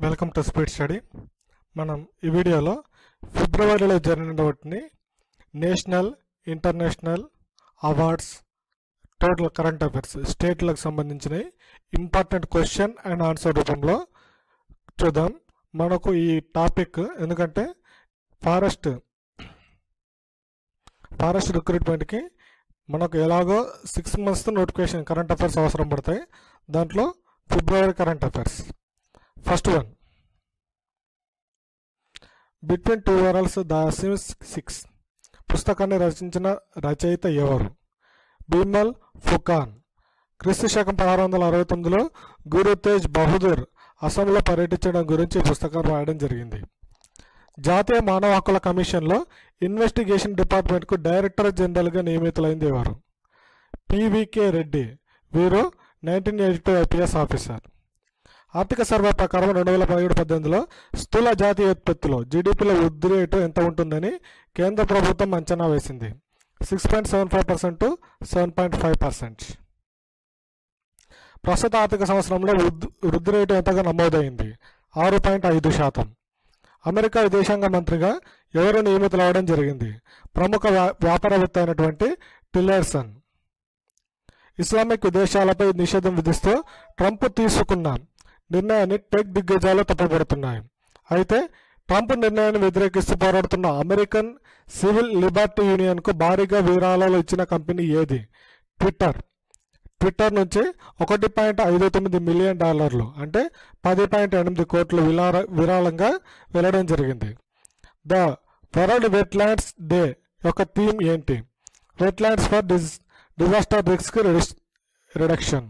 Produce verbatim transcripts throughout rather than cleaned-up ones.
Welcome to speed study. మనం ఈ వీడియోలో ఫిబ్రవరిలో జరిగినటువంటి national international awards total current affairs స్టేట్లకు సంబంధించిన ఇంపార్టెంట్ క్వశ్చన్ అండ్ ఆన్సర్ రూపంలో చూద్దాం. మనకు ఈ టాపిక్ ఎందుకంటే ఫారెస్ట్ ఫారెస్ట్ రిక్రూట్మెంట్కి మనకు ఎలాగో six months notification current affairs అవసరం పడతాయి. దాంట్లో ఫిబ్రవరి current affairs. First one, between two worlds the sims six పుస్తకాన్ని రచించిన రచయిత ఎవరు? బిమల్ ఫుకాన్. క్రీస్తు శకం పదహారు వందల అరవై తొమ్మిదిలో గురు తేజ్ బహదూర్ అస్సాంలో పర్యటించడం గురించి ఈ పుస్తకం రాయడం జరిగింది. జాతీయ మానవ హక్కుల కమిషన్లో ఇన్వెస్టిగేషన్ డిపార్ట్మెంట్కు డైరెక్టర్ జనరల్గా నియమితులైంది ఎవరు? పివికే రెడ్డి. వీరు nineteen eighty two IPS officer. ఆర్థిక సర్వే ప్రకారం రెండు వేల పదిహేడు పద్దెనిమిదిలో స్థూల జాతీయ ఉత్పత్తిలో జీడిపిలో వృద్ధి రేటు ఎంత ఉంటుందని కేంద్ర ప్రభుత్వం అంచనా వేసింది. Six point seven five percent to seven point five percent. ప్రస్తుత ఆర్థిక సంవత్సరంలో వృద్ధి రేటు ఎంతగా నమోదైంది? ఆరు పాయింట్ ఐదు శాతం. అమెరికా విదేశాంగ మంత్రిగా ఎవరు నియమితులవడం జరిగింది? ప్రముఖ వ్యాపారవేత్త అయినటువంటి టిల్లర్సన్. ఇస్లామిక్ దేశాలపై నిషేధం విధిస్తూ ట్రంప్ తీసుకున్న నిర్ణయాన్ని టెక్ దిగ్గజాలు తప్పుపడుతున్నాయి. అయితే ట్రంప్ నిర్ణయాన్ని వ్యతిరేకిస్తూ పోరాడుతున్న అమెరికన్ సివిల్ లిబర్టీ యూనియన్కు భారీగా విరాళాలు ఇచ్చిన కంపెనీ ఏది? ట్విట్టర్. ట్విట్టర్ నుంచి ఒకటి పాయింట్ ఐదు తొమ్మిది మిలియన్ డాలర్లు అంటే పది పాయింట్ ఎనిమిది కోట్లు విరాళ విరాళంగా వెళ్ళడం జరిగింది. ద వరల్డ్ వెట్లాండ్స్ డే యొక్క థీమ్ ఏంటి? Wetlands for dis disaster risk reduction.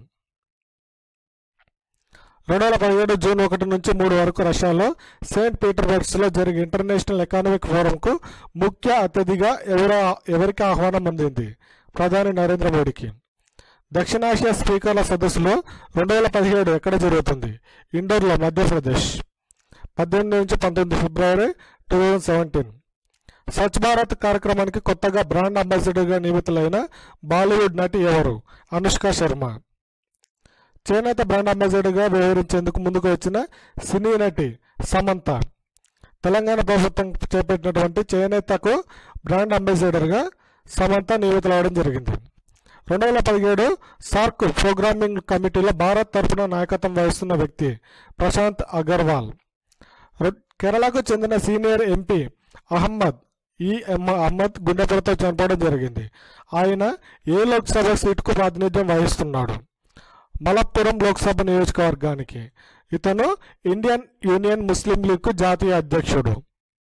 రెండు వేల పదిహేడు జూన్ ఒకటి నుంచి మూడు వరకు రష్యాలో సెయింట్ పీటర్స్బర్గ్లో జరిగే ఇంటర్నేషనల్ ఎకనామిక్ ఫోరంకు ముఖ్య అతిథిగా ఎవరు ఎవరికి ఆహ్వానం అందింది? ప్రధాని నరేంద్ర మోడీకి. దక్షిణాసియా స్పీకర్ల సదస్సులో రెండు వేల పదిహేడు ఎక్కడ జరుగుతుంది? ఇండోర్లో, మధ్యప్రదేశ్. పద్దెనిమిది నుంచి పంతొమ్మిది ఫిబ్రవరి two thousand seventeen. Swachh Bharat కార్యక్రమానికి కొత్తగా బ్రాండ్ అంబాసిడర్గా నియమితులైన బాలీవుడ్ నటి ఎవరు? అనుష్క శర్మ. చేనేత బ్రాండ్ అంబాసిడర్గా వ్యవహరించేందుకు ముందుకు వచ్చిన సినీ నటి సమంత. తెలంగాణ ప్రభుత్వం చేపట్టినటువంటి చేనేతకు బ్రాండ్ అంబాసిడర్గా సమంత నియమితులవడం జరిగింది. రెండు వేల పదిహేడు సార్క్ ప్రోగ్రామింగ్ కమిటీలో భారత్ తరఫున నాయకత్వం వహిస్తున్న వ్యక్తి ప్రశాంత్ అగర్వాల్. కేరళకు చెందిన సీనియర్ ఎంపీ అహ్మద్ ఈ అహ్మద్ గుండెపోటుతో చనిపోవడం జరిగింది. ఆయన ఏ లోక్సభ సీటుకు ప్రాతినిధ్యం వహిస్తున్నాడు? మలప్పురం లోక్సభ నియోజకవర్గానికి. ఇతను ఇండియన్ యూనియన్ ముస్లిం లీగ్ జాతీయ అధ్యక్షుడు.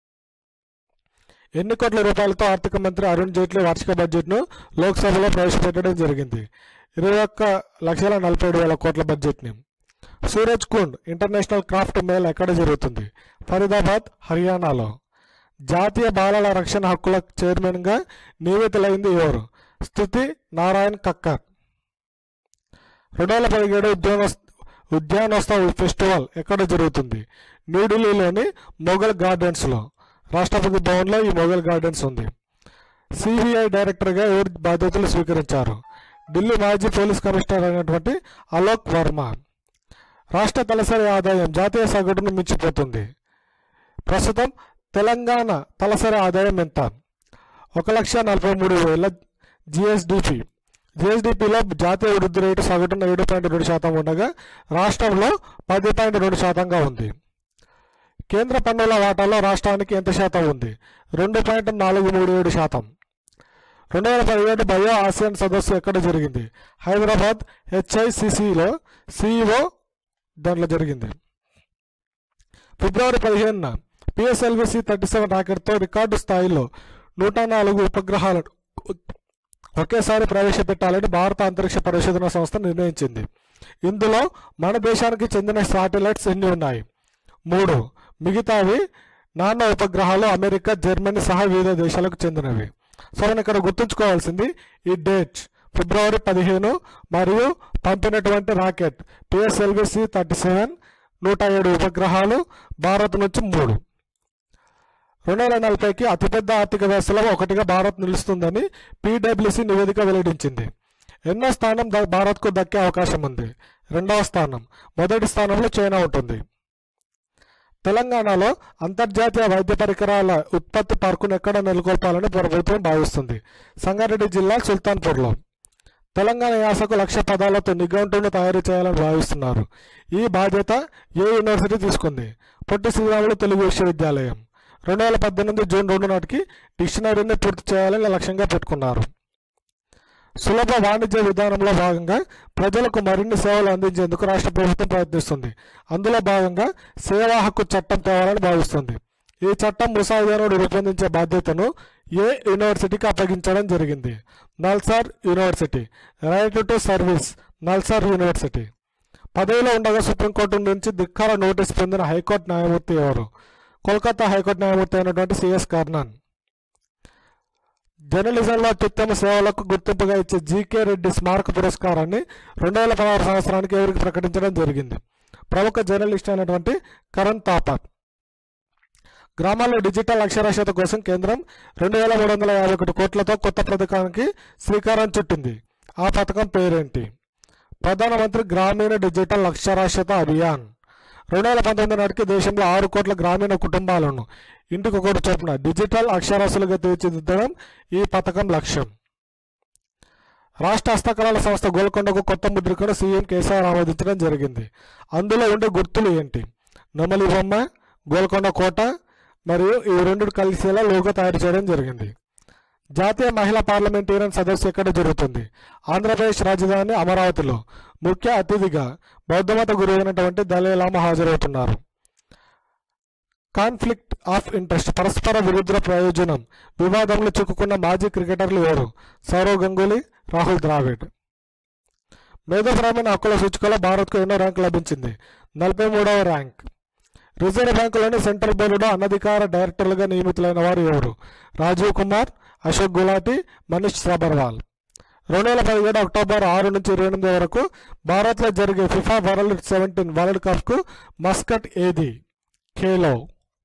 ఎన్ని కోట్ల రూపాయలతో ఆర్థిక మంత్రి అరుణ్ జైట్లీ వార్షిక బడ్జెట్ను లోక్సభలో ప్రవేశపెట్టడం జరిగింది? ఇరవై ఒక్క లక్షల నలభై ఏడు వేల కోట్ల బడ్జెట్ని. సూరజ్ కుండ్ ఇంటర్నేషనల్ క్రాఫ్ట్ మేళ ఎక్కడ జరుగుతుంది? ఫరీదాబాద్, హర్యానాలో. జాతీయ బాలల రక్షణ హక్కుల చైర్మన్గా నియమితులైంది ఎవరు? స్తుతి నారాయణ్ కక్కర్. రెండు వేల పదిహేడు ఉద్యాన ఉద్యానోత్సవ ఫెస్టివల్ ఎక్కడ జరుగుతుంది? న్యూఢిల్లీలోని మొఘల్ గార్డెన్స్లో. రాష్ట్రపతి భవన్లో ఈ మొఘల్ గార్డెన్స్ ఉంది. సిబిఐ డైరెక్టర్గా ఎవరు బాధ్యతలు స్వీకరించారు? ఢిల్లీ మాజీ పోలీస్ కమిషనర్ అయినటువంటి అలోక్ వర్మ. రాష్ట్ర తలసరి ఆదాయం జాతీయ సగటును మించిపోతుంది. ప్రస్తుతం తెలంగాణ తలసరి ఆదాయం ఎంత? ఒక లక్ష నలభై మూడు వేల జిఎస్డిపి. జిఎస్డిపిలో జాతీయ వృద్ధి రేటు సగటున ఏడు పాయింట్ రెండు శాతం ఉండగా రాష్ట్రంలో పది పాయింట్ రెండు శాతంగా ఉంది. కేంద్ర పన్నుల వాటాలో రాష్ట్రానికి ఎంత శాతం ఉంది? రెండు పాయింట్ నాలుగు మూడు ఏడు శాతం. రెండు వేల పదిహేడు బయో ఆసియాన్ సదస్సు ఎక్కడ జరిగింది? హైదరాబాద్ హెచ్ఐసిసిలో సిఇఓ దాంట్లో జరిగింది. ఫిబ్రవరి పదిహేనున పిఎస్ఎల్వి సి థర్టీ సెవెన్ రాకెట్తో రికార్డు స్థాయిలో నూట నాలుగు ఉపగ్రహాలను ఒకేసారి ప్రవేశపెట్టాలని భారత అంతరిక్ష పరిశోధన సంస్థ నిర్ణయించింది. ఇందులో మన దేశానికి చెందిన శాటిలైట్స్ ఎన్ని ఉన్నాయి? మూడు. మిగతావి నాన్న ఉపగ్రహాలు అమెరికా, జర్మనీ సహా వివిధ దేశాలకు చెందినవి. సో మనం ఇక్కడ గుర్తుంచుకోవాల్సింది ఈ డేట్ ఫిబ్రవరి పదిహేను మరియు పంపినటువంటి rocket PSLV C thirty seven నూట ఏడు ఉపగ్రహాలు, భారత్ నుంచి మూడు. రెండు వేల నలభైకి అతిపెద్ద ఆర్థిక వ్యవస్థలో ఒకటిగా భారత్ నిలుస్తుందని పిడబ్ల్యూసి నివేదిక వెల్లడించింది. ఎన్నో స్థానం భారత్కు దక్కే అవకాశం ఉంది? రెండవ స్థానం. మొదటి స్థానంలో చైనా ఉంటుంది. తెలంగాణలో అంతర్జాతీయ వైద్య పరికరాల ఉత్పత్తి పార్కును ఎక్కడ నెలకొల్పాలని ప్రభుత్వం భావిస్తుంది? సంగారెడ్డి జిల్లా సుల్తాన్పూర్లో. తెలంగాణ యాసకు లక్ష పదాలతో నిఘంటువును తయారు చేయాలని భావిస్తున్నారు. ఈ బాధ్యత ఏ యూనివర్సిటీ తీసుకుంది? పొట్టి శ్రీరాములు తెలుగు విశ్వవిద్యాలయం. రెండు వేల పద్దెనిమిది జూన్ రెండు నాటికి డిక్షనరీని పూర్తి చేయాలని లక్ష్యంగా పెట్టుకున్నారు. సులభ వాణిజ్య విధానంలో భాగంగా ప్రజలకు మరిన్ని సేవలు అందించేందుకు రాష్ట్ర ప్రభుత్వం ప్రయత్నిస్తుంది. అందులో భాగంగా సేవా హక్కు చట్టం తేవాలని భావిస్తుంది. ఈ చట్టం ముసాయిదాను రూపొందించే బాధ్యతను ఏ యూనివర్సిటీకి అప్పగించడం జరిగింది? NALSAR university. Right to service, NALSAR university. పదవిలో ఉండగా సుప్రీంకోర్టు నుంచి ధిక్కార నోటీసు పొందిన హైకోర్టు న్యాయమూర్తి ఎవరు? కోల్కతా హైకోర్టు న్యాయమూర్తి అయినటువంటి సిఎస్ కర్ణన్. జర్నలిజంలో అత్యుత్తమ సేవలకు గుర్తింపుగా ఇచ్చే జీకే రెడ్డి స్మారక పురస్కారాన్ని రెండు వేల పదహారు సంవత్సరానికి ఎవరికి ప్రకటించడం జరిగింది? ప్రముఖ జర్నలిస్ట్ అయినటువంటి కరణ్ థాపర్. గ్రామాల్లో డిజిటల్ అక్షరాస్యత కోసం కేంద్రం రెండు వేల మూడు వందల యాభై ఒకటి కోట్లతో కొత్త పథకానికి శ్రీకారం చుట్టింది. ఆ పథకం పేరేంటి? ప్రధానమంత్రి గ్రామీణ డిజిటల్ అక్షరాస్యత అభియాన్. రెండు వేల పంతొమ్మిది నాటికి దేశంలో ఆరు కోట్ల గ్రామీణ కుటుంబాలను ఇంటికి ఒకటి చొప్పున డిజిటల్ అక్షరాస్యులుగా తీర్చిదిద్దడం ఈ పథకం లక్ష్యం. రాష్ట్ర హస్తకళల సంస్థ గోల్కొండకు కొత్త ముద్రికను సీఎం కేసీఆర్ ఆమోదించడం జరిగింది. అందులో ఉండే గుర్తులు ఏంటి? నెమలి బొమ్మ, గోల్కొండ కోట మరియు ఈ రెండు కలిసేలా లోగో తయారు చేయడం జరిగింది. జాతీయ మహిళా పార్లమెంటేరియన్ సదస్సు ఎక్కడ జరుగుతుంది? ఆంధ్రప్రదేశ్ రాజధాని అమరావతిలో. ముఖ్య అతిథిగా బౌద్ధమత గురువు అయినటువంటి దలై లామా హాజరవుతున్నారు. కాన్ఫ్లిక్ట్ ఆఫ్ ఇంట్రెస్ట్, పరస్పర విరుద్ధ ప్రయోజనం వివాదంలో చిక్కుకున్న మాజీ క్రికెటర్లు ఎవరు? సౌరవ్ గంగూలీ, రాహుల్ ద్రావిడ్. మేధోపరమైన హక్కుల సూచికలో భారత్కు ఎన్నో ర్యాంకు లభించింది? నలభై మూడవ ర్యాంక్. రిజర్వ్ బ్యాంకులోని సెంట్రల్ బోర్డులో అనధికార డైరెక్టర్లుగా నియమితులైన వారు ఎవరు? రాజీవ్ కుమార్, అశోక్ గులాటి, మనీష్ సబర్వాల్. రెండు వేల పదిహేడు అక్టోబర్ ఆరు నుంచి ఇరవై ఎనిమిది వరకు భారత్లో జరిగే ఫిఫా వరల్డ్ సెవెంటీన్ వరల్డ్ కప్కు మస్కట్ ఏది? ఖేలో.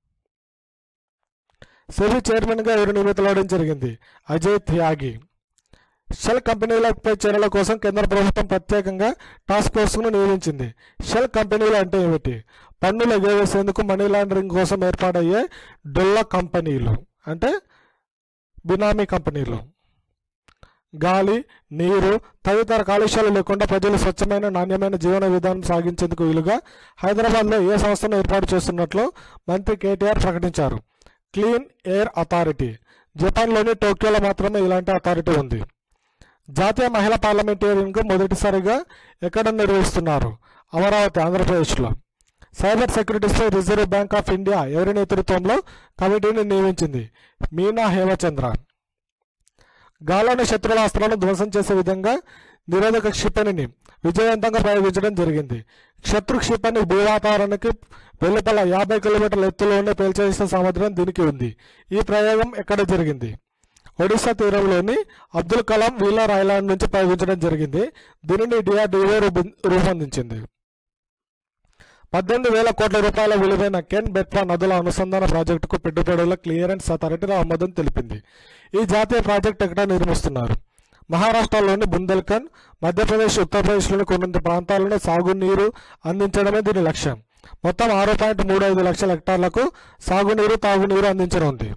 సెబీ చైర్మన్గా ఎవరు నియమితులవడం జరిగింది? అజయ్ త్యాగి. షెల్ కంపెనీలపై చర్యల కోసం కేంద్ర ప్రభుత్వం ప్రత్యేకంగా టాస్క్ ఫోర్స్ను నియమించింది. షెల్ కంపెనీలు అంటే ఏమిటి? పన్నులు ఎగవేసేందుకు మనీ లాండరింగ్ కోసం ఏర్పాటయ్యే డొల్ల కంపెనీలు, అంటే బినామీ కంపెనీలు. గాలి, నీరు తదితర కాలుష్యాలు లేకుండా ప్రజలు స్వచ్ఛమైన నాణ్యమైన జీవన విధానం సాగించేందుకు వీలుగా హైదరాబాద్లో ఏ సంస్థను ఏర్పాటు చేస్తున్నట్లు మంత్రి కేటీఆర్ ప్రకటించారు. Clean air authority. జపాన్లోని టోక్యోలో మాత్రమే ఇలాంటి అథారిటీ ఉంది. జాతీయ మహిళా పార్లమెంటేరియన్కు మొదటిసారిగా ఎక్కడ నిర్వహిస్తున్నారు? అమరావతి, ఆంధ్రప్రదేశ్లో. సైబర్ సెక్యూరిటీస్పై రిజర్వ్ బ్యాంక్ ఆఫ్ ఇండియా ఎవరి నేతృత్వంలో కమిటీని నియమించింది? మీనా హేమచంద్ర. గాల్లోని శత్రువుల అస్త్రాలను ధ్వంసం చేసే విధంగా నిరోధక క్షిపణిని విజయవంతంగా ప్రయోగించడం జరిగింది. శత్రు క్షిపణి భూవాతావరణానికి వెలుపల యాభై కిలోమీటర్ల ఎత్తులోనే పేల్చేసే సామర్థ్యం దీనికి ఉంది. ఈ ప్రయోగం ఎక్కడ జరిగింది? ఒడిశా తీరంలోని అబ్దుల్ కలాం వీలర్ ఐలాండ్ నుంచి ప్రయోగించడం జరిగింది. దీనిని డిఆర్డీఓ రూపొందించింది. పద్దెనిమిది వేల కోట్ల రూపాయల విలువైన కెన్ బెట్వా నదుల అనుసంధాన ప్రాజెక్టుకు పెట్టుబడుల క్లియరెన్స్ అథారిటీ ఆమోదం తెలిపింది. ఈ జాతీయ ప్రాజెక్టు ఎక్కడ నిర్మిస్తున్నారు? మహారాష్ట్రలోని బుందేల్ఖండ్, మధ్యప్రదేశ్, ఉత్తరప్రదేశ్లోని కొన్ని ప్రాంతాలను సాగునీరు అందించడమే దీని లక్ష్యం. మొత్తం ఆరు పాయింట్ మూడు ఐదు లక్షల హెక్టార్లకు సాగునీరు, తాగునీరు అందించనుంది.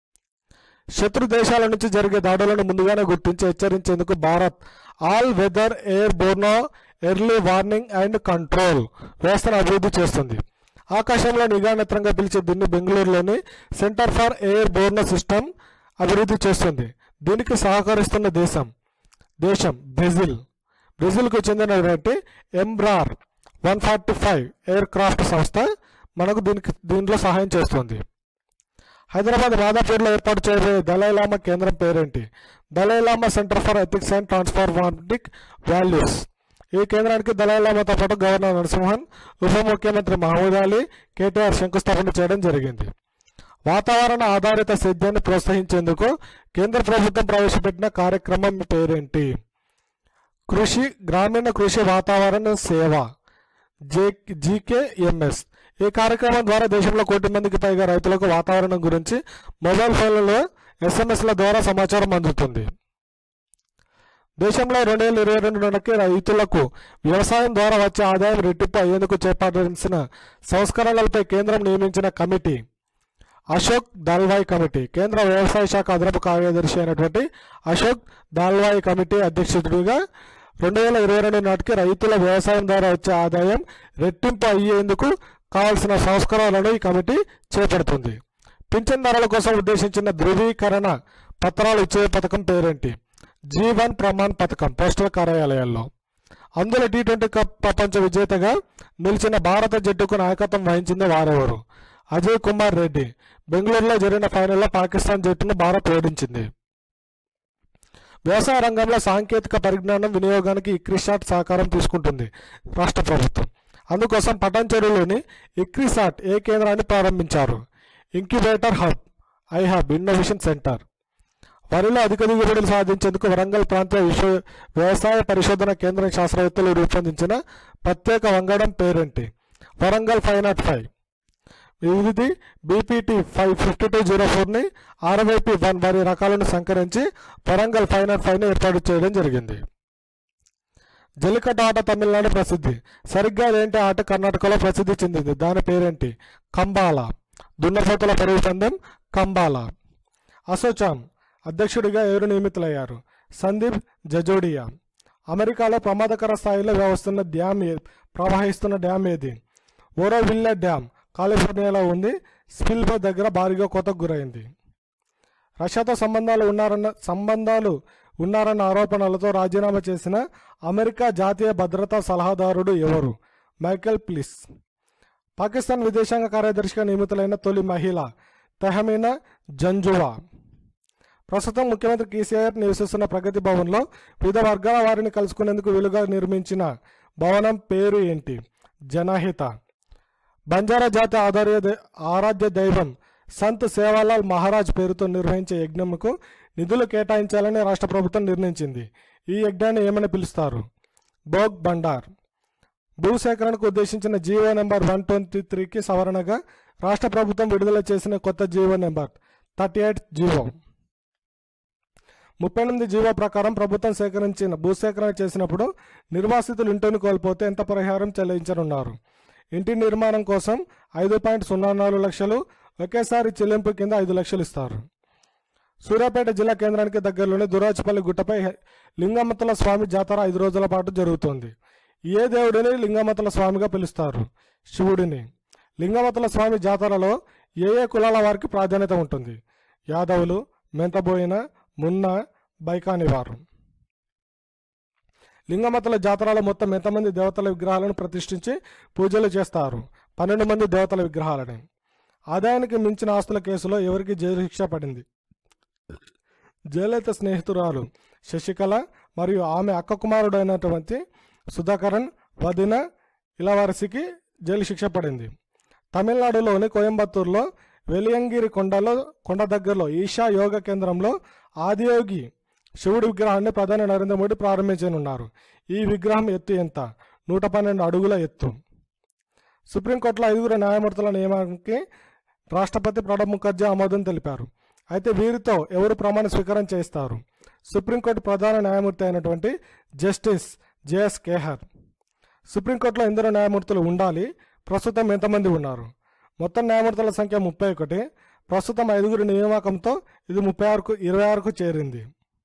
శత్రు దేశాల నుంచి జరిగే దాడులను ముందుగానే గుర్తించి హెచ్చరించేందుకు Bharat all weather airborne early warning and control వ్యవస్థను అభివృద్ధి చేస్తుంది. ఆకాశంలో నిఘా నేత్రంగా పిలిచే దీన్ని బెంగళూరులోని centre for airborne system అభివృద్ధి చేస్తుంది. దీనికి సహకరిస్తున్న దేశం దేశం బ్రెజిల్. బ్రెజిల్కు చెందినటువంటి Embraer one forty five aircraft సంస్థ మనకు దీనికి దీంట్లో సహాయం చేస్తుంది. హైదరాబాద్ రాధాపూర్లో ఏర్పాటు చేయబోయే దలై లామా కేంద్రం పేరేంటి? Dalai Lama centre for ethics and transformatic values. ఈ కేంద్రానికి దలై లామాతో పాటు గవర్నర్ నరసింహన్, ఉప ముఖ్యమంత్రి మహమూద్ అలీ, కేటీఆర్ శంకుస్థాపన చేయడం జరిగింది. వాతావరణ ఆధారిత సేద్యాన్ని ప్రోత్సహించేందుకు కేంద్ర ప్రభుత్వం ప్రవేశపెట్టిన కార్యక్రమం పేరేంటి? కృషి గ్రామీణ కృషి వాతావరణ సేవ, జే జీకేఎంఎస్. ఈ కార్యక్రమం ద్వారా దేశంలో కోటి మందికి పైగా రైతులకు వాతావరణం గురించి మొబైల్ ఫోన్లలో ఎస్ఎంఎస్ల ద్వారా సమాచారం అందుతుంది. దేశంలో రెండు వేల ఇరవై రెండు నాటికి రైతులకు వ్యవసాయం ద్వారా వచ్చే ఆదాయం రెట్టింపు అయ్యేందుకు చేపట్టాల్సిన సంస్కరణలపై కేంద్రం నియమించిన కమిటీ అశోక్ దాల్వాయ్ కమిటీ. కేంద్ర వ్యవసాయ శాఖ అదనపు కార్యదర్శి అయినటువంటి అశోక్ దాల్వాయ్ కమిటీ అధ్యక్షుడిగా రెండు వేల ఇరవై రెండు నాటికి రైతుల వ్యవసాయం ద్వారా వచ్చే ఆదాయం రెట్టింపు అయ్యేందుకు కావాల్సిన సంస్కరణలను ఈ కమిటీ చేపడుతుంది. పింఛన్దారుల కోసం ఉద్దేశించిన ధృవీకరణ పత్రాలు ఇచ్చే పథకం పేరేంటి? జీవన్ ప్రమాణ్ పథకం. పోస్టల్ కార్యాలయాల్లో. అందులో టీ ట్వంటీ కప్ ప్రపంచ విజేతగా నిలిచిన భారత జట్టుకు నాయకత్వం వహించింది వారెవరు? అజయ్ కుమార్ రెడ్డి. బెంగళూరులో జరిగిన ఫైనల్లో పాకిస్తాన్ జట్టును భారత్ ఓడించింది. వ్యవసాయ రంగంలో సాంకేతిక పరిజ్ఞానం వినియోగానికి ఇక్రిసాట్ సహకారం తీసుకుంటుంది రాష్ట్ర ప్రభుత్వం. అందుకోసం పటాన్చెరులోని ఇక్రిసాట్ ఏ కేంద్రాన్ని ప్రారంభించారు? Incubator hub, I hub innovation centre. వరిలో అధిక దిగుబడులు సాధించేందుకు వరంగల్ ప్రాంతీయ విశ్వ వ్యవసాయ పరిశోధన కేంద్రం శాస్త్రవేత్తలు రూపొందించిన ప్రత్యేక వంగడం పేరేంటి? Warangal five naught five. ఇది BPT five fifty two zero ఫోర్ని ఆర్వైపీ వన్ వారి రకాలను సంకరించి వరంగల్ ఫైవ్ నాట్ ఫైవ్ని ఏర్పాటు చేయడం జరిగింది. జల్లికట్టు ఆట తమిళనాడు ప్రసిద్ధి. సరిగ్గా అదేంటి ఆట కర్ణాటకలో ప్రసిద్ధి చెందింది? దాని పేరేంటి? కంబాల. దున్నపోతుల పరుగు పందెం కంబాల. అసోచామ్ అధ్యక్షుడిగా ఎవరు నియమితులయ్యారు? సందీప్ జజోడియా. అమెరికాలో ప్రమాదకర స్థాయిలో వ్యవస్తున్న డ్యామ్ ప్రవహిస్తున్న డ్యామ్ ఏది? ఓరోవిల్లే డ్యామ్ కాలిఫోర్నియాలో ఉంది. స్పిల్బో దగ్గర భారీగా కోతకు గురైంది. రష్యాతో సంబంధాలు ఉన్నారన్న సంబంధాలు ఉన్నారన్న ఆరోపణలతో రాజీనామా చేసిన అమెరికా జాతీయ భద్రతా సలహాదారుడు ఎవరు? మైకెల్ ప్లిస్. పాకిస్తాన్ విదేశాంగ కార్యదర్శిగా నియమితులైన తొలి మహిళ తెహమీనా జంజువా. ప్రస్తుతం ముఖ్యమంత్రి కేసీఆర్ నివసిస్తున్న ప్రగతి భవన్లో వివిధ వర్గాల వారిని కలుసుకునేందుకు వీలుగా నిర్మించిన భవనం పేరు ఏంటి? జనహిత. బంజారా జాతి ఆధార్య ఆరాధ్య దైవం సంత్ సేవాలాల్ మహారాజ్ పేరుతో నిర్వహించే యజ్ఞంకు నిధులు కేటాయించాలని రాష్ట్ర ప్రభుత్వం నిర్ణయించింది. ఈ యజ్ఞాన్ని ఏమని పిలుస్తారు? భోగ్ బండార్. భూసేకరణకు ఉద్దేశించిన జీవో నెంబర్ వన్ ట్వంటీ త్రీకి సవరణగా రాష్ట్ర ప్రభుత్వం విడుదల చేసిన కొత్త GO number thirty eight GO. ముప్పై ఎనిమిది జీవో ప్రకారం ప్రభుత్వం సేకరించిన భూసేకరణ చేసినప్పుడు నిర్వాసితులు ఇంటిని కోల్పోతే ఎంత పరిహారం చెల్లించనున్నారు? ఇంటి నిర్మాణం కోసం ఐదు పాయింట్ సున్నా నాలుగు లక్షలు, ఒకేసారి చెల్లింపు కింద ఐదు లక్షలు ఇస్తారు. సూర్యాపేట జిల్లా కేంద్రానికి దగ్గరలోని దురాచిపల్లి గుట్టపై లింగమతుల స్వామి జాతర ఐదు రోజుల పాటు జరుగుతోంది. ఏ దేవుడిని లింగమతుల స్వామిగా పిలుస్తారు? శివుడిని. లింగమతుల స్వామి జాతరలో ఏ ఏ కులాల వారికి ప్రాధాన్యత ఉంటుంది? యాదవులు, మెంతబోయిన, మున్న, బైకాని వారు. లింగమతుల జాతరలో మొత్తం ఎంతమంది దేవతల విగ్రహాలను ప్రతిష్ఠించి పూజలు చేస్తారు? పన్నెండు మంది దేవతల విగ్రహాలని. ఆదాయానికి మించిన ఆస్తుల కేసులో ఎవరికి జైలు శిక్ష పడింది? జయలలిత స్నేహితురాలు శశికళ మరియు ఆమె అక్క కుమారుడైనటువంటి సుధాకరన్ వదిన ఇలవరసికి జైలు శిక్ష పడింది. తమిళనాడులోని కోయంబత్తూరులో వెలియంగిరి కొండలో కొండ దగ్గరలో ఈషా యోగ కేంద్రంలో ఆదియోగి శివుడి విగ్రహాన్ని ప్రధాని నరేంద్ర మోడీ ప్రారంభించనున్నారు. ఈ విగ్రహం ఎత్తు ఎంత? నూట పన్నెండు అడుగుల ఎత్తు. సుప్రీంకోర్టులో ఐదుగురు న్యాయమూర్తుల నియమానికి రాష్ట్రపతి ప్రణబ్ ముఖర్జీ ఆమోదం తెలిపారు. అయితే వీరితో ఎవరు ప్రమాణ స్వీకారం చేస్తారు? సుప్రీంకోర్టు ప్రధాన న్యాయమూర్తి అయినటువంటి జస్టిస్ జేఎస్ కేహర్. సుప్రీంకోర్టులో ఎందరో న్యాయమూర్తులు ఉండాలి? ప్రస్తుతం ఎంతమంది ఉన్నారు? మొత్తం న్యాయమూర్తుల సంఖ్య ముప్పై ఒకటి. ప్రస్తుతం ఐదుగురు నియామకంతో ఇది ముప్పై ఆరుకు ఇరవై ఆరుకు చేరింది.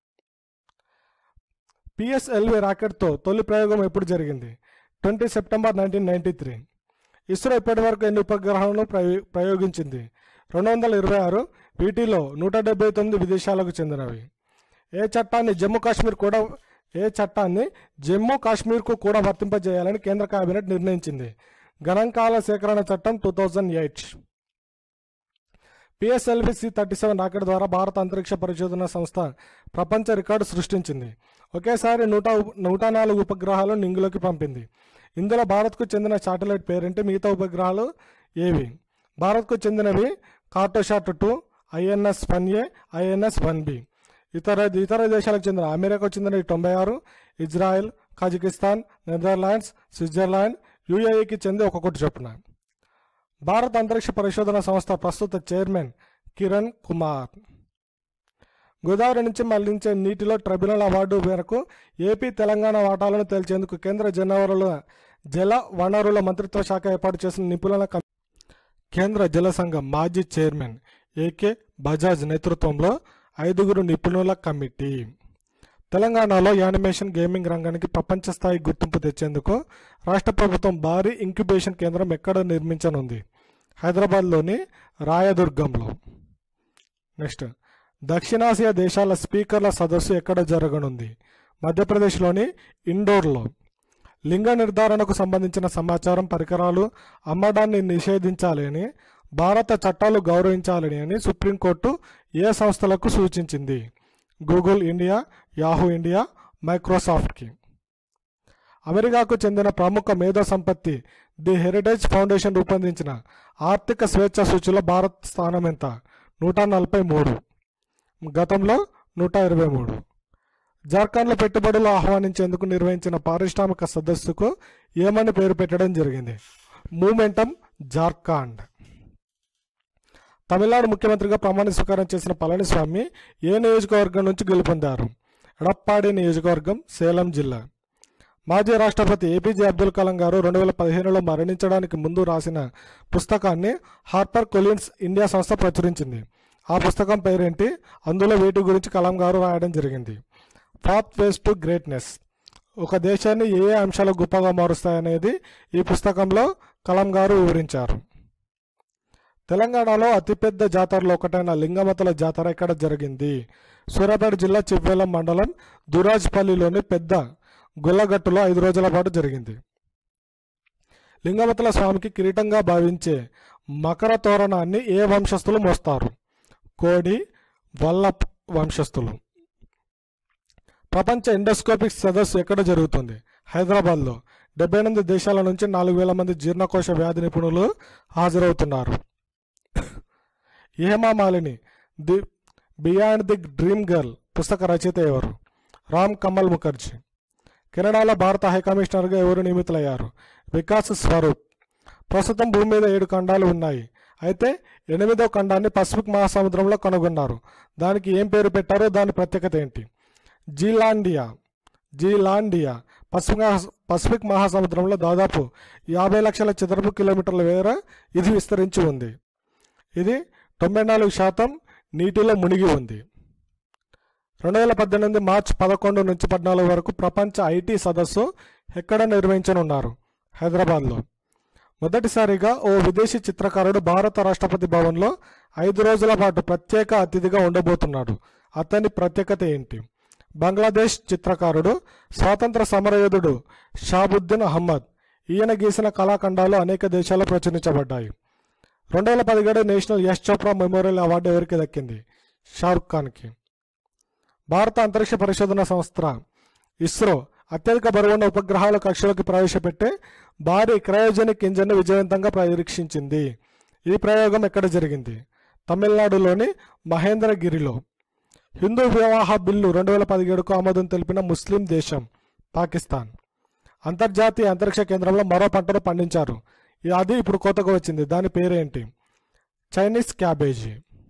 పిఎస్ఎల్వి రాకెట్తో తొలి ప్రయోగం ఎప్పుడు జరిగింది? Twenty September nineteen ninety three. ISRO ఇప్పటి వరకు ఎన్ని ఉపగ్రహాలను ప్రయో ప్రయోగించింది? రెండు వందల ఇరవై ఆరు. వీటిలో నూట డెబ్బై తొమ్మిది విదేశాలకు చెందినవి. ఏ చట్టాన్ని జమ్మూ కాశ్మీర్ కూడా ఏ చట్టాన్ని జమ్మూ కాశ్మీర్కు కూడా వర్తింపజేయాలని కేంద్ర కేబినెట్ నిర్ణయించింది? గణాంకాల సేకరణ చట్టం two thousand eight. PSLV C thirty seven rocket ద్వారా భారత అంతరిక్ష పరిశోధన సంస్థ ప్రపంచ రికార్డు సృష్టించింది. ఒకేసారి నూట నూట నాలుగు ఉపగ్రహాలను నింగిలోకి పంపింది. ఇందులో భారత్కు చెందిన శాటిలైట్ పేరేంటి? మిగతా ఉపగ్రహాలు ఏవి? భారత్కు చెందినవి Cartosat two, INS one A, INS one B. ఇతర ఇతర దేశాలకు చెందిన అమెరికాకు చెందిన తొంభై ఆరు, ఇజ్రాయెల్, కజకిస్తాన్, నెదర్లాండ్స్, స్విట్జర్లాండ్, యుఏఈకి చెంది ఒక్కొక్కటి చొప్పున. భారత అంతరిక్ష పరిశోధన సంస్థ ప్రస్తుత చైర్మన్ కిరణ్ కుమార్. గోదావరి నుంచి మళ్లించే నీటిలో ట్రిబ్యునల్ అవార్డు మేరకు ఏపీ తెలంగాణ వాటాలను తేల్చేందుకు కేంద్ర జనవరుల జల వనరుల మంత్రిత్వ శాఖ ఏర్పాటు చేసిన నిపుణుల కమిటీ కేంద్ర జల సంఘం మాజీ చైర్మన్ ఏకే బజాజ్ నేతృత్వంలో ఐదుగురు నిపుణుల కమిటీ తెలంగాణలో యానిమేషన్ గేమింగ్ రంగానికి ప్రపంచ స్థాయి గుర్తింపు తెచ్చేందుకు రాష్ట్ర ప్రభుత్వం భారీ ఇంక్యుబేషన్ కేంద్రం ఎక్కడ నిర్మించనుంది? హైదరాబాద్లోని రాయదుర్గంలో. నెక్స్ట్, దక్షిణాసియా దేశాల స్పీకర్ల సదస్సు ఎక్కడ జరగనుంది? మధ్యప్రదేశ్లోని ఇండోర్లో. లింగ నిర్ధారణకు సంబంధించిన సమాచారం పరికరాలు అమ్మడాన్ని నిషేధించాలని, భారత చట్టాలు గౌరవించాలని అని సుప్రీంకోర్టు ఏ సంస్థలకు సూచించింది? గూగుల్ ఇండియా, యాహూ ఇండియా, మైక్రోసాఫ్ట్కి. అమెరికాకు చెందిన ప్రముఖ మేధో సంపత్తి ది హెరిటేజ్ ఫౌండేషన్ రూపొందించిన ఆర్థిక స్వేచ్ఛ సూచిలో భారత్ స్థానం ఎంత? నూట నలభై మూడు, గతంలో నూట ఇరవై మూడు. జార్ఖండ్లో పెట్టుబడులు ఆహ్వానించేందుకు నిర్వహించిన పారిశ్రామిక సదస్సుకు ఏమని పేరు పెట్టడం జరిగింది? మూమెంటం జార్ఖండ్. తమిళనాడు ముఖ్యమంత్రిగా ప్రమాణ స్వీకారం చేసిన పళనిస్వామి ఏ నియోజకవర్గం నుంచి గెలుపొందారు? ఎడప్పాడి నియోజకవర్గం, సేలం జిల్లా. మాజీ రాష్ట్రపతి ఏపీజే అబ్దుల్ కలాం గారు రెండు వేల పదిహేనులో మరణించడానికి ముందు రాసిన పుస్తకాన్ని హార్పర్ కొలిన్స్ ఇండియా సంస్థ ప్రచురించింది. ఆ పుస్తకం పేరేంటి? అందులో వీటి గురించి కలాం గారు రాయడం జరిగింది. Pathways to greatness. ఒక దేశాన్ని ఏ ఏ అంశాలు గొప్పగా మారుస్తాయనేది ఈ పుస్తకంలో కలాం గారు వివరించారు. తెలంగాణలో అతిపెద్ద జాతరలో ఒకటైన లింగమతల జాతర ఎక్కడ జరిగింది? సూర్యాపేట జిల్లా చివ్వేలం మండలం దురాజ్పల్లిలోని పెద్ద గుల్లగట్టులో ఐదు రోజుల పాటు జరిగింది. లింగమతల స్వామికి కిరీటంగా భావించే మకర తోరణాన్ని ఏ వంశస్థులు మోస్తారు? కోడి, వల్లప్ వంశస్థులు. ప్రపంచ ఎండోస్కోపిక్ సదస్సు ఎక్కడ జరుగుతుంది? హైదరాబాద్లో. డెబ్బై ఎనిమిది దేశాల నుంచి నాలుగు వేల మంది జీర్ణకోశ వ్యాధి నిపుణులు హాజరవుతున్నారు. Hema Malini the beyond the dream girl పుస్తక రచయిత ఎవరు? రామ్ కమల్ ముఖర్జీ. కెనడాలో భారత హైకమిషనర్గా ఎవరు నియమితులయ్యారు? వికాస్ స్వరూప్. ప్రస్తుతం భూమి మీద ఏడు ఖండాలు ఉన్నాయి. అయితే ఎనిమిదో ఖండాన్ని పసిఫిక్ మహాసముద్రంలో కనుగొన్నారు. దానికి ఏం పేరు పెట్టారో, దాని ప్రత్యేకత ఏంటి? జీలాండియా. జీలాండియా పసిఫిక్ పసిఫిక్ మహాసముద్రంలో దాదాపు యాభై లక్షల చదరపు కిలోమీటర్ల మేర ఇది విస్తరించి ఉంది. ఇది తొంభై నాలుగు శాతం నీటిలో మునిగి ఉంది. రెండు వేల పద్దెనిమిది మార్చి పదకొండు నుంచి పద్నాలుగు వరకు ప్రపంచ ఐటీ సదస్సు ఎక్కడ నిర్వహించనున్నారు? హైదరాబాద్లో. మొదటిసారిగా ఓ విదేశీ చిత్రకారుడు భారత రాష్ట్రపతి భవన్లో ఐదు రోజుల పాటు ప్రత్యేక అతిథిగా ఉండబోతున్నాడు. అతని ప్రత్యేకత ఏంటి? బంగ్లాదేశ్ చిత్రకారుడు, స్వాతంత్ర సమరయోధుడు షాబుద్దీన్ అహ్మద్. ఈయన గీసిన కళాఖండాలు అనేక దేశాల్లో ప్రచురించబడ్డాయి. రెండు వేల పదిహేడు national Yash Chopra memorial award ఎవరికి దక్కింది? షారుఖ్ ఖాన్కి. భారత అంతరిక్ష పరిశోధన సంస్థ ఇస్రో అత్యధిక బరువున్న ఉపగ్రహాల కక్షలోకి ప్రవేశపెట్టే భారీ క్రయోజెనిక్ ఇంజన్ను విజయవంతంగా పరీక్షించింది. ఈ ప్రయోగం ఎక్కడ జరిగింది? తమిళనాడులోని మహేంద్రగిరిలో. హిందూ వివాహ బిల్లు రెండు వేల పదిహేడుకు ఆమోదం తెలిపిన ముస్లిం దేశం పాకిస్తాన్. అంతర్జాతీయ అంతరిక్ష కేంద్రంలో మరో పంటను పండించారు. అది ఇప్పుడు కొత్తగా వచ్చింది. దాని పేరేంటి? Chinese cabbage.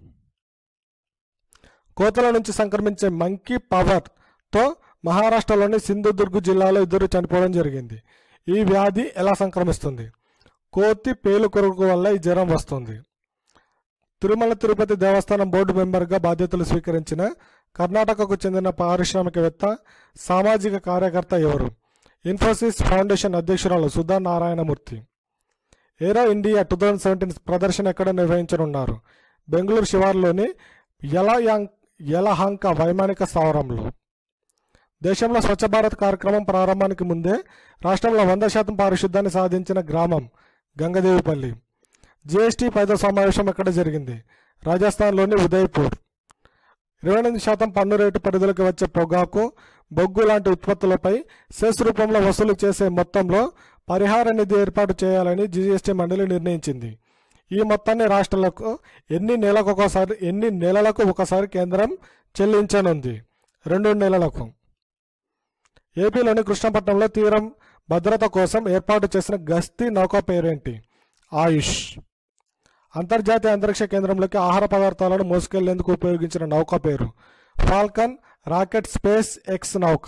కోతల నుంచి సంక్రమించే మంకీ పవర్తో మహారాష్ట్రలోని సింధుదుర్గ్ జిల్లాలో ఇద్దరు చనిపోవడం జరిగింది. ఈ వ్యాధి ఎలా సంక్రమిస్తుంది? కోతి పేలు కొరకు వల్ల ఈ జ్వరం వస్తుంది. తిరుమల తిరుపతి దేవస్థానం బోర్డు మెంబర్గా బాధ్యతలు స్వీకరించిన కర్ణాటకకు చెందిన పారిశ్రామికవేత్త, సామాజిక కార్యకర్త ఎవరు? ఇన్ఫోసిస్ ఫౌండేషన్ అధ్యక్షురాలు Sudha Narayana Murthy. Aero India two thousand seventeen ప్రదర్శన ఎక్కడ నిర్వహించనున్నారు? బెంగళూరు శివార్లోని యలయాంక్ యలహంక వైమానిక స్థావరంలో. దేశంలో స్వచ్ఛ భారత్ కార్యక్రమం ప్రారంభానికి ముందే రాష్ట్రంలో వంద శాతం పారిశుద్ధ్యాన్ని సాధించిన గ్రామం గంగదేవిపల్లి. జిఎస్టీ పైదో సమావేశం ఎక్కడ జరిగింది? రాజస్థాన్లోని ఉదయ్పూర్. ఇరవై ఎనిమిది శాతం పన్ను రేటు పరిధిలోకి వచ్చే పొగాకు, బొగ్గు లాంటి ఉత్పత్తులపై సెస్ రూపంలో వసూలు చేసే మొత్తంలో పరిహార నిధి ఏర్పాటు చేయాలని జిఎస్టీ మండలి నిర్ణయించింది. ఈ మొత్తాన్ని రాష్ట్రాలకు ఎన్ని నెలలకు ఒకసారి ఎన్ని నెలలకు ఒకసారి కేంద్రం చెల్లించనుంది? రెండు నెలలకు. ఏపీలోని కృష్ణపట్నంలో తీరం భద్రత కోసం ఏర్పాటు చేసిన గస్తీ నౌక పేరేంటి? ఆయుష్. అంతర్జాతీయ అంతరిక్ష కేంద్రంలోకి ఆహార పదార్థాలను మోసుకెళ్లేందుకు ఉపయోగించిన నౌక పేరు? ఫాల్కన్ రాకెట్ స్పేస్ ఎక్స్ నౌక.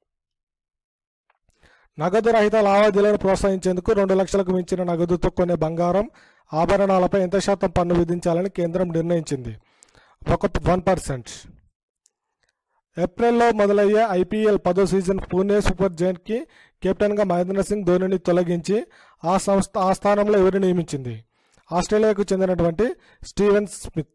నగదు రహిత లావాదేవీలను ప్రోత్సహించేందుకు రెండు లక్షలకు మించిన నగదుతో కొనే బంగారం ఆభరణాలపై ఎంత శాతం పన్ను విధించాలని కేంద్రం నిర్ణయించింది? ఒక వన్ పర్సెంట్. ఏప్రిల్లో మొదలయ్యే ఐపీఎల్ పదో సీజన్ పూణే సూపర్ జైంట్కి కెప్టెన్గా మహేంద్ర సింగ్ ధోనిని తొలగించి ఆ సంస్థ ఆ స్థానంలో ఎవరిని నియమించింది? ఆస్ట్రేలియాకు చెందినటువంటి స్టీవెన్ స్మిత్.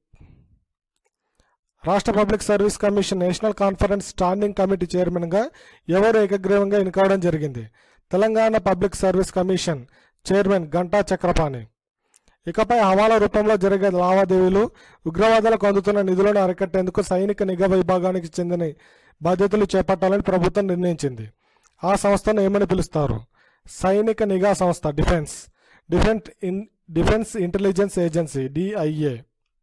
రాష్ట్ర public service commission national conference standing committee చైర్మన్గా ఎవరు ఏకగ్రీవంగా ఎన్నుకోవడం జరిగింది? Telangana public service commission chairman Ganta Chakrapani. ఇకపై హవాలా రూపంలో జరిగే లావాదేవీలు, ఉగ్రవాదులకు అందుతున్న నిధులను అరికట్టేందుకు సైనిక నిఘా విభాగానికి చెందిన బాధ్యతలు చేపట్టాలని ప్రభుత్వం నిర్ణయించింది. ఆ సంస్థను ఏమని పిలుస్తారు? సైనిక నిఘా సంస్థ, defence defence in defence intelligence agency, DIA.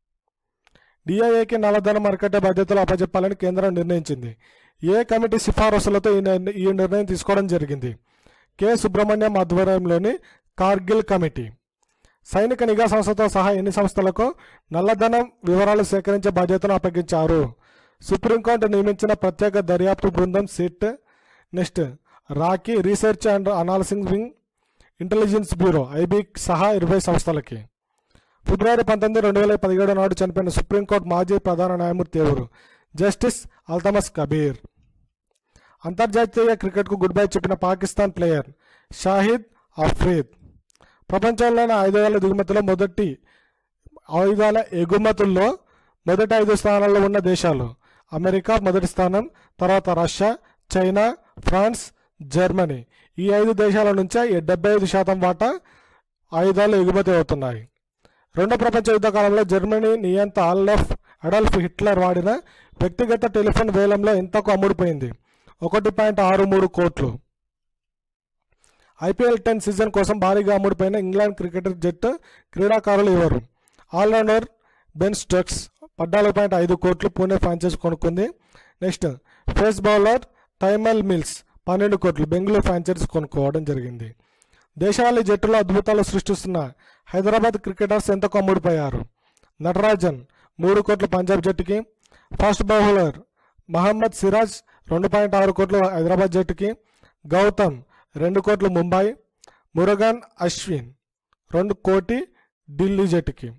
డిఐఏకి నల్లధనం అరికట్టే బాధ్యతలు అప్పచెప్పాలని కేంద్రం నిర్ణయించింది. ఏ కమిటీ సిఫారసులతో ఈ నిర్ణయం తీసుకోవడం జరిగింది? కె సుబ్రహ్మణ్యం ఆధ్వర్యంలోని కార్గిల్ కమిటీ. సైనిక నిఘా సంస్థతో సహా ఎన్ని సంస్థలకు నల్లధనం వివరాలు సేకరించే బాధ్యతను అప్పగించారు? సుప్రీంకోర్టు నియమించిన ప్రత్యేక దర్యాప్తు బృందం సిట్. నెక్స్ట్ రాకీ research and analysis wing, intelligence bureau IB సహా ఇరవై సంస్థలకి. ఫిబ్రవరి పంతొమ్మిది రెండు వేల పదిహేడు నాడు చనిపోయిన సుప్రీంకోర్టు మాజీ ప్రధాన న్యాయమూర్తి ఎవరు? జస్టిస్ అల్తమస్ కబీర్. అంతర్జాతీయ క్రికెట్కు గుడ్ బై చెప్పిన పాకిస్తాన్ ప్లేయర్ షాహిద్ అఫ్రీద్. ప్రపంచంలోని ఆయుధాల దిగుమతిలో మొదటి ఆయుధాల ఎగుమతుల్లో మొదటి ఐదు స్థానాల్లో ఉన్న దేశాలు: అమెరికా మొదటి స్థానం, తర్వాత రష్యా, చైనా, ఫ్రాన్స్, జర్మనీ. ఈ ఐదు దేశాల నుంచే డెబ్బై ఐదు శాతం వాటా ఆయుధాలు ఎగుమతి అవుతున్నాయి. రెండో ప్రపంచ యుద్ధ కాలంలో జర్మనీ నియంత అల్ఫ్ అడల్ఫ్ హిట్లర్ వాడిన వ్యక్తిగత టెలిఫోన్ వేలంలో ఎంతకు అమ్ముడుపోయింది? ఒకటి పాయింట్ ఆరు మూడు కోట్లు. ఐపీఎల్ టెన్ సీజన్ కోసం భారీగా అమ్ముడుపోయిన ఇంగ్లాండ్ క్రికెట్ జట్టు క్రీడాకారులు ఎవరు? ఆల్రౌండర్ బెన్ స్టోక్స్ పద్నాలుగు పాయింట్ ఐదు కోట్లు పూణే ఫ్రాంచైజ్ కొనుక్కుంది. Next pace bowler Tymal Mills పన్నెండు కోట్లు బెంగళూరు ఫ్రాంచైజ్ కొనుక్కోవడం జరిగింది. దేశవాళీ జట్టులో అద్భుతాలు సృష్టిస్తున్న హైదరాబాద్ క్రికెటర్స్ ఎంతకు అమ్ముడుపోయారు? నటరాజన్ మూడు కోట్లు పంజాబ్ జట్టుకి, ఫాస్ట్ బౌలర్ మహమ్మద్ సిరాజ్ రెండు పాయింట్ ఆరు కోట్లు హైదరాబాద్ జట్టుకి, గౌతమ్ రెండు కోట్లు ముంబై, మురుగన్ అశ్విన్ రెండు కోటి ఢిల్లీ జట్టుకి.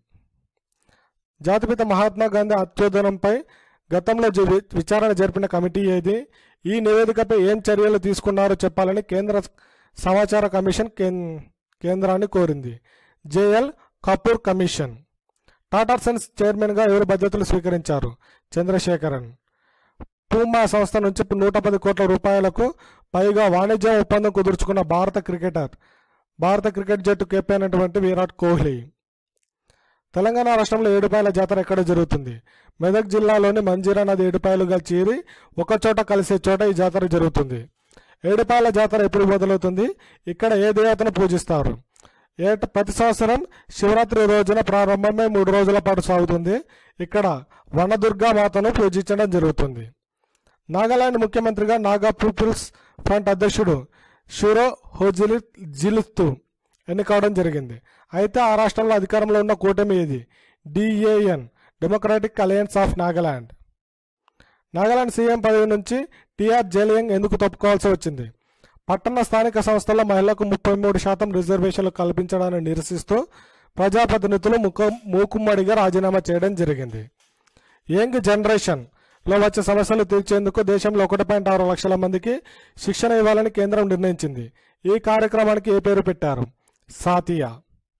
జాతిపిత మహాత్మా గాంధీ అత్యుదనంపై గతంలో విచారణ జరిపిన కమిటీ ఏది? ఈ నివేదికపై ఏం చర్యలు తీసుకున్నారో చెప్పాలని కేంద్ర సమాచార కమిషన్ కేంద్రాన్ని కోరింది. JL Kapoor commission. Tata Sons చైర్మన్గా ఎవరు బాధ్యతలు స్వీకరించారు? చంద్రశేఖరన్. పూమా సంస్థ నుంచి నూట పది కోట్ల రూపాయలకు పైగా వాణిజ్య ఒప్పందం కుదుర్చుకున్న భారత క్రికెటర్ భారత క్రికెట్ జట్టు కెప్టెన్ అయినటువంటి విరాట్ కోహ్లీ. తెలంగాణ రాష్ట్రంలో ఏడుపాయల జాతర ఎక్కడ జరుగుతుంది? మెదక్ జిల్లాలోని మంజీరా నది ఏడుపాయలుగా చీరి ఒకచోట కలిసే చోట ఈ జాతర జరుగుతుంది. ఏడుపాయల జాతర ఎప్పుడు మొదలవుతుంది? ఇక్కడ ఏ దేవతను పూజిస్తారు? ఏట ప్రతి సంవత్సరం శివరాత్రి రోజున ప్రారంభమై మూడు రోజుల పాటు సాగుతుంది. ఇక్కడ వనదుర్గా మాతను పూజించడం జరుగుతుంది. నాగాలాండ్ ముఖ్యమంత్రిగా నాగా పీపుల్స్ ఫ్రంట్ అధ్యక్షుడు షురో హోజిలి జిలుస్తు ఎన్నికవడం జరిగింది. అయితే ఆ రాష్ట్రంలో అధికారంలో ఉన్న కూటమి ఏది? DAN, democratic alliance of Nagaland. Nagaland CM పదవి నుంచి టీఆర్ జేలియంగ్ ఎందుకు తప్పుకోవాల్సి వచ్చింది? పట్టణ స్థానిక సంస్థల్లో మహిళలకు ముప్పై మూడు శాతం రిజర్వేషన్లు కల్పించడాన్ని నిరసిస్తూ ప్రజాప్రతినిధులు ముఖ మూకుమ్మడిగా రాజీనామా చేయడం జరిగింది. యంగ్ జనరేషన్లో వచ్చే సమస్యలు తీర్చేందుకు దేశంలో ఒకటి పాయింట్ ఆరు లక్షల మందికి శిక్షణ ఇవ్వాలని కేంద్రం నిర్ణయించింది. ఈ కార్యక్రమానికి ఏ పేరు పెట్టారు? సాతియా.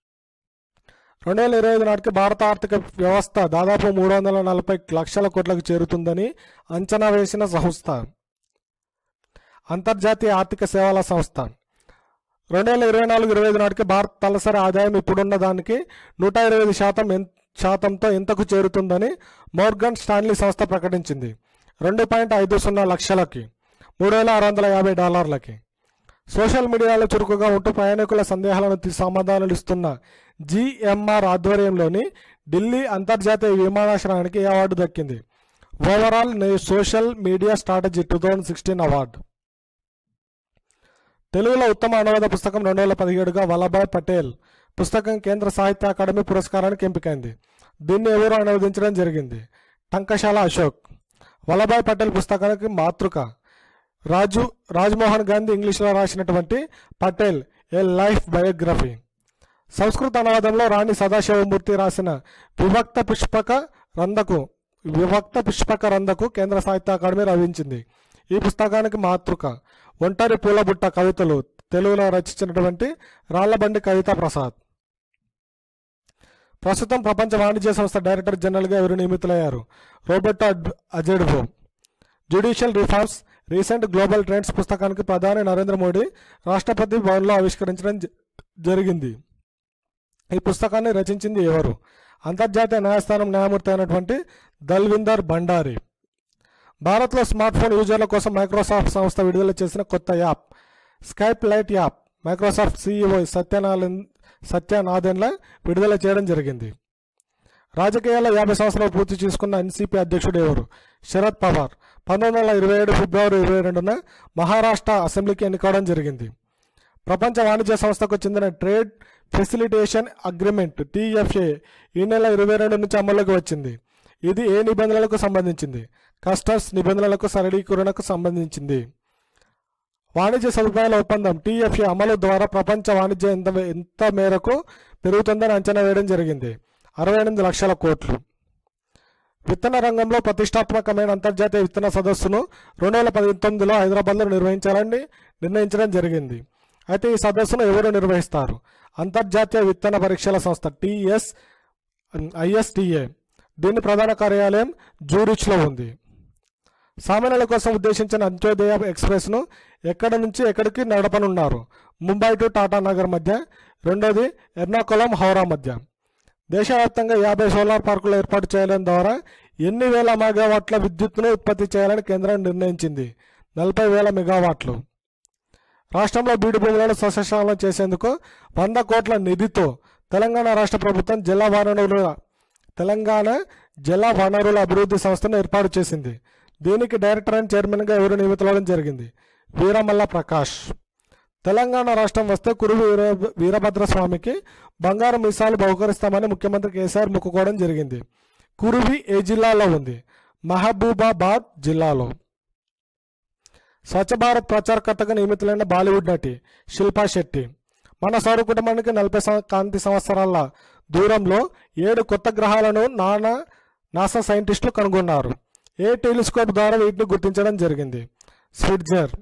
రెండు వేల ఇరవై ఐదు నాటికి భారత ఆర్థిక వ్యవస్థ దాదాపు మూడు వందల నలభై లక్షల కోట్లకు చేరుతుందని అంచనా వేసిన సంస్థ అంతర్జాతీయ ఆర్థిక సేవల సంస్థ. రెండు వేల ఇరవై నాలుగు ఇరవై ఐదు నాటికి భారత తలసరి ఆదాయం ఇప్పుడున్న దానికి నూట ఇరవై ఐదు శాతం శాతంతో ఎంతకు చేరుతుందని మోర్గన్ స్టాన్లీ సంస్థ ప్రకటించింది. రెండు పాయింట్ ఐదు సున్నా లక్షలకి, మూడు వేల ఆరు వందల యాభై డాలర్లకి. సోషల్ మీడియాలో చురుకుగా ఉంటూ ప్రయాణికుల సందేహాలను సమాధానాలు ఇస్తున్న జిఎంఆర్ ఆధ్వర్యంలోని ఢిల్లీ అంతర్జాతీయ విమానాశ్రయానికి ఈ అవార్డు దక్కింది. Overall social media strategy two thousand sixteen award. తెలుగులో ఉత్తమ అనువాద పుస్తకం రెండు వేల పదిహేడుగా వల్లభాయ్ పటేల్ పుస్తకం కేంద్ర సాహిత్య అకాడమీ పురస్కారానికి ఎంపికైంది. దీన్ని ఎవరు అనువదించడం జరిగింది? టంకశాల అశోక్. వల్లభాయ్ పటేల్ పుస్తకానికి మాతృక రాజు రాజ్మోహన్ గాంధీ ఇంగ్లీష్లో రాసినటువంటి పటేల్ ఏ లైఫ్ బయోగ్రఫీ. సంస్కృత అనువాదంలో రాణి సదాశివమూర్తి రాసిన విభక్త పుష్పక రందకు విభక్త పుష్పక రందకు కేంద్ర సాహిత్య అకాడమీ రచించింది. ఈ పుస్తకానికి మాతృక ఒంటరి పూలబుట్ట కవితలు తెలుగులో రచించినటువంటి రాళ్లబండి కవితా ప్రసాద్. ప్రస్తుతం ప్రపంచ వాణిజ్య సంస్థ డైరెక్టర్ జనరల్గా ఎవరు నియమితులయ్యారు? Roberto Azevedo. Judicial reforms recent global trends పుస్తకానికి ప్రధాని నరేంద్ర మోడీ రాష్ట్రపతి భవన్లో ఆవిష్కరించడం జరిగింది. ఈ పుస్తకాన్ని రచించింది ఎవరు? అంతర్జాతీయ న్యాయస్థానం న్యాయమూర్తి అయినటువంటి దల్విందర్ భండారి. భారత్లో స్మార్ట్ ఫోన్ యూజర్ల కోసం మైక్రోసాఫ్ట్ సంస్థ విడుదల చేసిన కొత్త app Skype Lite app Microsoft CEO Satyanarayana Satya Nadella విడుదల చేయడం జరిగింది. రాజకీయాల్లో యాభై సంవత్సరాలు పూర్తి చేసుకున్న ఎన్సీపీ అధ్యక్షుడు ఎవరు? శరద్ పవార్. పంతొమ్మిది వందల ఇరవై ఏడు ఫిబ్రవరి ఇరవై రెండున మహారాష్ట్ర అసెంబ్లీకి ఎన్నికవడం జరిగింది. ప్రపంచ వాణిజ్య సంస్థకు చెందిన ట్రేడ్ ఫెసిలిటేషన్ అగ్రిమెంట్ టీఎఫ్ఏ ఈ నెల ఇరవై రెండు నుంచి అమల్లోకి వచ్చింది. ఇది ఏ నిబంధనలకు సంబంధించింది? కస్టమ్స్ నిబంధనలకు సరళీకరణకు సంబంధించింది. వాణిజ్య సదుపాయాల ఒప్పందం టీఎఫ్ఏ అమలు ద్వారా ప్రపంచ వాణిజ్యం ఎంత ఎంత మేరకు పెరుగుతుందని అంచనా వేయడం జరిగింది. అరవై ఎనిమిది లక్షల కోట్లు. విత్తన రంగంలో ప్రతిష్టాత్మకమైన అంతర్జాతీయ విత్తన సదస్సును రెండు వేల పంతొమ్మిదిలో హైదరాబాద్లో నిర్వహించాలని నిర్ణయించడం జరిగింది. అయితే ఈ సదస్సును ఎవరు నిర్వహిస్తారు? అంతర్జాతీయ విత్తన పరీక్షల సంస్థ టీఎస్ ఐఎస్టీఏ. దీని ప్రధాన కార్యాలయం జూరిచ్లో ఉంది. సామాన్యుల కోసం ఉద్దేశించిన అంత్యోదయ ఎక్స్ప్రెస్ను ఎక్కడి నుంచి ఎక్కడికి నడపనున్నారు? ముంబై టు టాటా నగర్ మధ్య, రెండోది ఎర్నాకుళం హౌరా మధ్య. దేశవ్యాప్తంగా యాభై సోలార్ పార్కులు ఏర్పాటు చేయడం ద్వారా ఎన్ని వేల మెగావాట్ల విద్యుత్తును ఉత్పత్తి చేయాలని కేంద్రం నిర్ణయించింది? నలభై వేల మెగావాట్లు. రాష్ట్రంలో బీడు భూములను సస్యశ్యామలం చేసేందుకు వంద కోట్ల నిధితో తెలంగాణ రాష్ట్ర ప్రభుత్వం జల వనరుల తెలంగాణ జల వనరుల అభివృద్ధి సంస్థను ఏర్పాటు చేసింది. దీనికి డైరెక్టర్ అండ్ చైర్మన్గా ఎవరు నియమితులవడం జరిగింది? వీరమల్ల ప్రకాష్. తెలంగాణ రాష్ట్రం వస్తే కురువి వీర వీరభద్రస్వామికి బంగారు మీసాలు బహుకరిస్తామని ముఖ్యమంత్రి కేసీఆర్ మొక్కుకోవడం జరిగింది. కురువి ఏ జిల్లాలో ఉంది? మహబూబాబాద్ జిల్లాలో. స్వచ్ఛ భారత్ ప్రచారకర్తగా నియమితులైన బాలీవుడ్ నటి శిల్పా శెట్టి. మన సౌర కుటుంబానికి నలభై కాంతి సంవత్సరాల దూరంలో ఏడు కొత్త గ్రహాలను నానా నాసా సైంటిస్టులు కనుగొన్నారు. ఏ టెలిస్కోప్ ద్వారా వీటిని గుర్తించడం జరిగింది? స్విట్జర్.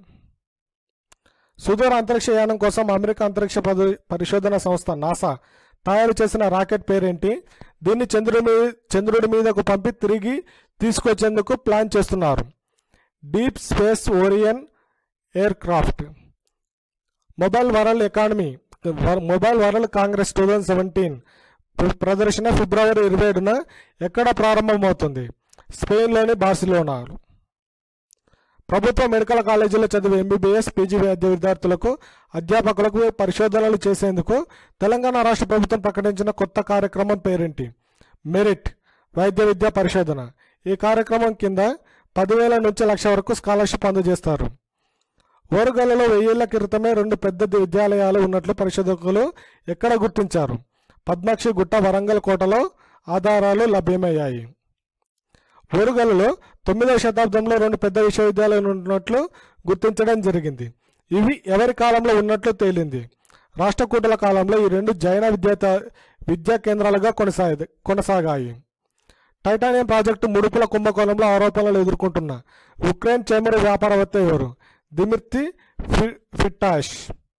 సుదూర అంతరిక్ష యానం కోసం అమెరికా అంతరిక్ష పరిశోధన సంస్థ నాసా తయారు చేసిన రాకెట్ పేరేంటి? దీన్ని చంద్రుడి మీద చంద్రుడి మీదకు పంపి తిరిగి తీసుకొచ్చేందుకు ప్లాన్ చేస్తున్నారు. Deep space Orion aircraft. Mobile world economy mobile world congress two thousand seventeen ప్రదర్శన ఫిబ్రవరి ఇరవై ఏడున ఎక్కడ ప్రారంభమవుతుంది? స్పెయిన్లోని బార్సిలోనాలో. ప్రభుత్వ మెడికల్ కాలేజీలో చదివే ఎంబీబీఎస్ పీజీ వైద్య విద్యార్థులకు అధ్యాపకులకు పరిశోధనలు చేసేందుకు తెలంగాణ రాష్ట్ర ప్రభుత్వం ప్రకటించిన కొత్త కార్యక్రమం పేరేంటి? మెరిట్ వైద్య విద్యా పరిశోధన. ఈ కార్యక్రమం కింద పదివేల నుంచి లక్ష వరకు స్కాలర్షిప్ అందజేస్తారు. ఓరుగల్లులో వెయ్యేళ్ల క్రితమే రెండు పెద్ద విద్యాలయాలు ఉన్నట్లు పరిశోధకులు ఎక్కడ గుర్తించారు? పద్మాక్షి గుట్ట వరంగల్ కోటలో ఆధారాలు లభ్యమయ్యాయి. ఓరుగల్లులో తొమ్మిదవ శతాబ్దంలో రెండు పెద్ద విశ్వవిద్యాలయాలు ఉన్నట్లు గుర్తించడం జరిగింది. ఇవి ఎవరి కాలంలో ఉన్నట్లు తేలింది? రాష్ట్రకూటుల కాలంలో ఈ రెండు జైన విద్యా విద్యా కేంద్రాలుగా కొనసాగి కొనసాగాయి. టైటానియం ప్రాజెక్టు ముడుపుల కుంభకోణంలో ఆరోపణలు ఎదుర్కొంటున్న ఉక్రెయిన్ చమురు వ్యాపారవేత్త ఎవరు? Dmitry Firtash.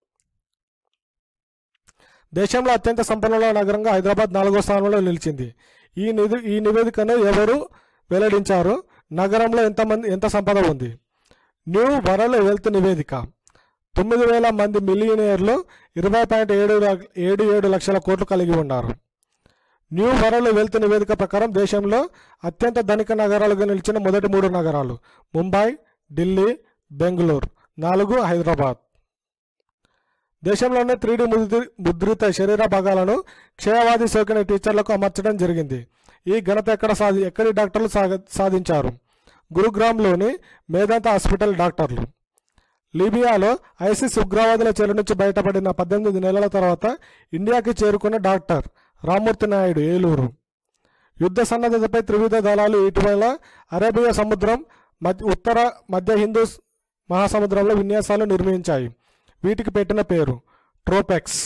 దేశంలో అత్యంత సంపన్నుల నగరంగా హైదరాబాద్ నాలుగో స్థానంలో నిలిచింది. ఈ నిధి ఈ నివేదికను ఎవరు వెల్లడించారు? నగరంలో ఎంతమంది ఎంత సంపద ఉంది? న్యూ వరల్డ్ వెల్త్ నివేదిక. తొమ్మిది వేల మంది మిలియనియర్లు ఇరవై పాయింట్ ఏడు ఏడు ఏడు లక్షల కోట్లు కలిగి ఉన్నారు. న్యూ వరల్డ్ వెల్త్ నివేదిక ప్రకారం దేశంలో అత్యంత ధనిక నగరాలుగా నిలిచిన మొదటి మూడు నగరాలు ముంబై, ఢిల్లీ, బెంగళూరు, నాలుగు హైదరాబాద్. దేశంలోనే త్రీ డి ముద్రిత శరీర భాగాలను క్షయవాది సోకిన టీచర్లకు అమర్చడం జరిగింది. ఈ ఘనత ఎక్కడ సాధి ఎక్కడి డాక్టర్లు సాధించారు? గురుగ్రామ్లోని మేదాంత హాస్పిటల్ డాక్టర్లు. లిబియాలో ఐసిస్ ఉగ్రవాదుల చెర నుంచి బయటపడిన పద్దెనిమిది నెలల తర్వాత ఇండియాకి చేరుకున్న డాక్టర్ రామ్మూర్తి నాయుడు ఏలూరు. యుద్ధ సన్నద్ధతపై త్రివిధ దళాలు ఇటీవల అరేబియా సముద్రం మధ్య ఉత్తర మధ్య హిందూ మహాసముద్రంలో విన్యాసాలు నిర్మించాయి. వీటికి పెట్టిన పేరు ట్రోపెక్స్.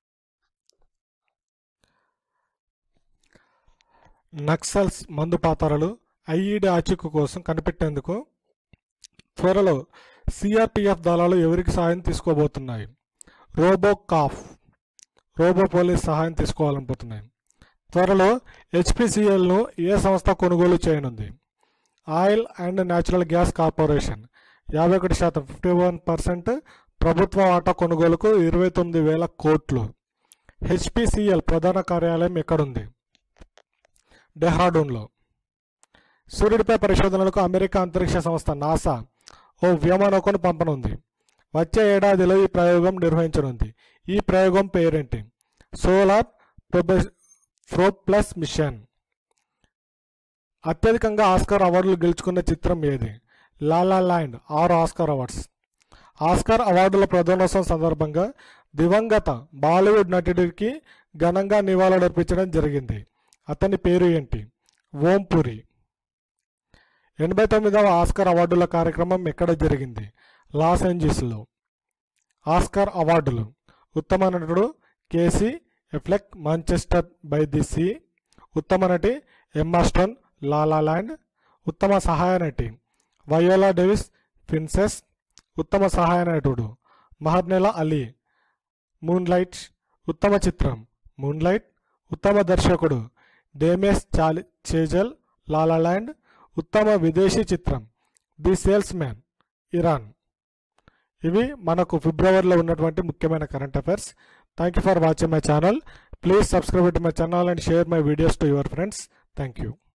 నక్సల్స్ మందు పాతరలు ఐఈడీ ఆచూకీ కోసం కనిపెట్టేందుకు త్వరలో సిఆర్పిఎఫ్ దళాలు ఎవరికి సహాయం తీసుకోబోతున్నాయి? రోబో కాఫ్ రోబో పోలీస్ సహాయం తీసుకోవాలనుకుంటున్నాయి. త్వరలో హెచ్పిసిఎల్ను ఏ సంస్థ కొనుగోలు చేయనుంది? Oil and natural gas corporation యాభై ఒకటి శాతం ఫిఫ్టీ వన్ పర్సెంట్ ప్రభుత్వ వాటా కొనుగోలుకు ఇరవై తొమ్మిది వేల కోట్లు. హెచ్పిసిఎల్ ప్రధాన కార్యాలయం ఎక్కడుంది? డెహ్రాడూన్లో. సూర్యుడిపై పరిశోధనలకు అమెరికా అంతరిక్ష సంస్థ నాసా ఓ వ్యోమనౌకను పంపనుంది. వచ్చే ఏడాదిలో ఈ ప్రయోగం నిర్వహించనుంది. ఈ ప్రయోగం పేరేంటి? Solar probe plus mission. అత్యధికంగా ఆస్కార్ అవార్డులు గెలుచుకున్న చిత్రం ఏది? లా లా ల్యాండ్ ఆరు ఆస్కార్ అవార్డ్స్. ఆస్కార్ అవార్డుల ప్రధానోత్సవం సందర్భంగా దివంగత బాలీవుడ్ నటుడికి ఘనంగా నివాళులర్పించడం జరిగింది. అతని పేరు ఏంటి? ఓం పురి. ఎనభై తొమ్మిదవ ఆస్కార్ అవార్డుల కార్యక్రమం ఎక్కడ జరిగింది? లాస్ ఏంజల్స్లో. ఆస్కార్ అవార్డులు: ఉత్తమ నటుడు Casey Affleck Manchester by the sea, ఉత్తమ నటి ఎమ్మా స్టోన్ లా లా ల్యాండ్, ఉత్తమ సహాయ నటి వయోలా డేవిస్ ప్రిన్సెస్, ఉత్తమ సహాయ నటుడు మహర్నెలా అలీ మూన్ లైట్, ఉత్తమ చిత్రం మూన్ లైట్, ఉత్తమ దర్శకుడు డేమేస్ చాలి చేజల్ లా లా ల్యాండ్, ఉత్తమ విదేశీ చిత్రం ది సేల్స్ మ్యాన్ ఇరాన్. ఇవి మనకు ఫిబ్రవరిలో ఉన్నటువంటి ముఖ్యమైన current affairs. Thank you for watching my channel. Please subscribe to my channel and share my videos to your friends. Thank you.